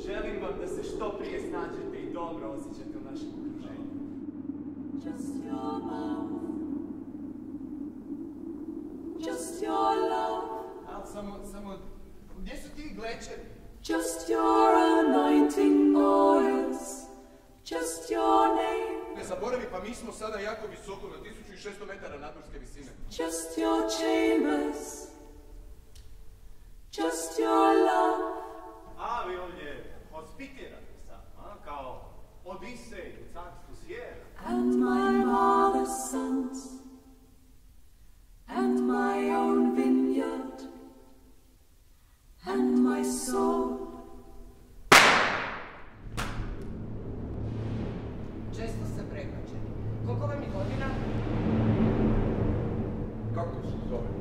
Želim vam da se što prije snađete i dobro osjećate u našem okruženju. Just your mouth, just your love. Ali samo, gdje su ti glečeri? Just your anointing oils, just your name. Ne zaboravi, pa mi smo sada jako visoko, na 1600 metara nadmorske visine. Just your chambers, just your love. A vi ovdje hospitirate sad, kao Odisej u carstvu svijeta. And my mother's sons, and my own vineyard, and my soul. Često ste prekačeni. Koliko vam je godina? Kako se zove?